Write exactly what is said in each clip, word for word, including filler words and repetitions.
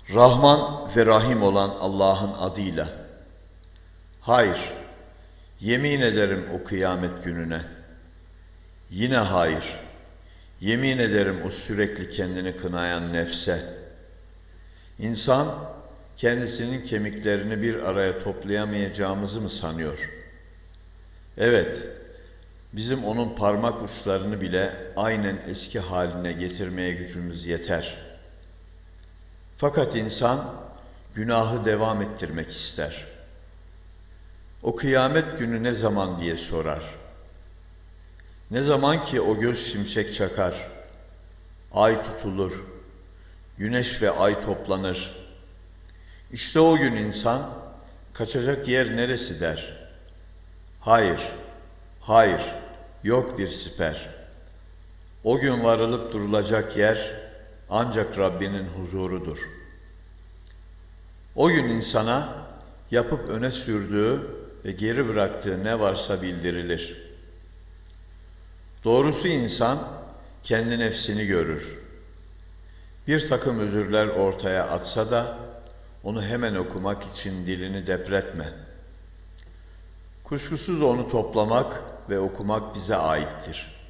Rahman ve Rahim olan Allah'ın adıyla. Hayır, yemin ederim o kıyamet gününe. Yine hayır, yemin ederim o sürekli kendini kınayan nefse. İnsan, kendisinin kemiklerini bir araya toplayamayacağımızı mı sanıyor? Evet, bizim onun parmak uçlarını bile aynen eski haline getirmeye gücümüz yeter. Fakat insan günahı devam ettirmek ister. O kıyamet günü ne zaman diye sorar. Ne zaman ki o göz şimşek çakar, ay tutulur, güneş ve ay toplanır. İşte o gün insan kaçacak yer neresi der. Hayır, hayır, yok bir siper. O gün varılıp durulacak yer ancak Rabbinin huzurudur. O gün insana yapıp öne sürdüğü ve geri bıraktığı ne varsa bildirilir. Doğrusu insan kendi nefsini görür. Bir takım özürler ortaya atsa da onu hemen okumak için dilini depretme. Kuşkusuz onu toplamak ve okumak bize aittir.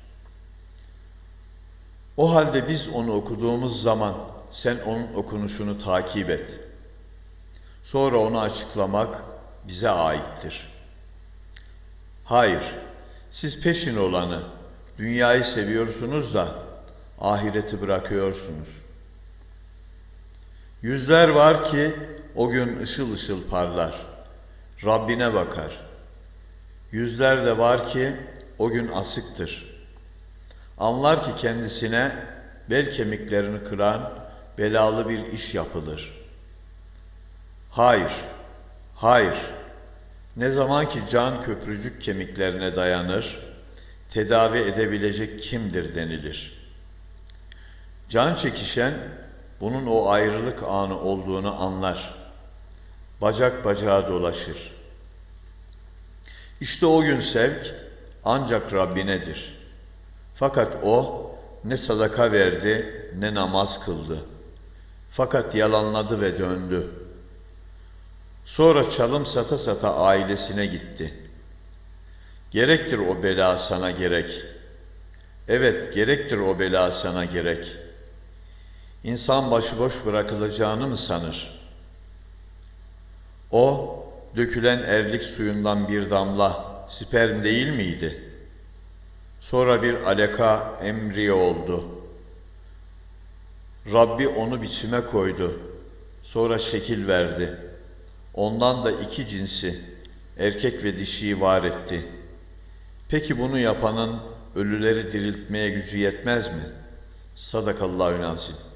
O halde biz onu okuduğumuz zaman sen onun okunuşunu takip et. Sonra onu açıklamak bize aittir. Hayır, siz peşin olanı, dünyayı seviyorsunuz da ahireti bırakıyorsunuz. Yüzler var ki o gün ışıl ışıl parlar, Rabbine bakar. Yüzler de var ki o gün asıktır. Anlar ki kendisine bel kemiklerini kıran belalı bir iş yapılır. Hayır, hayır. Ne zaman ki can köprücük kemiklerine dayanır, tedavi edebilecek kimdir denilir. Can çekişen bunun o ayrılık anı olduğunu anlar. Bacak bacağa dolaşır. İşte o gün sevk ancak Rabbinedir. Fakat o ne sadaka verdi ne namaz kıldı. Fakat yalanladı ve döndü. Sonra çalım sata sata ailesine gitti. Gerektir o bela sana gerek. Evet, gerektir o bela sana gerek. İnsan başıboş bırakılacağını mı sanır? O, dökülen erlik suyundan bir damla sperm değil miydi? Sonra bir alaka embriyo oldu. Rabbi onu biçime koydu. Sonra şekil verdi. Ondan da iki cinsi, erkek ve dişiyi var etti. Peki bunu yapanın ölüleri diriltmeye gücü yetmez mi? Sadakallahü nazim.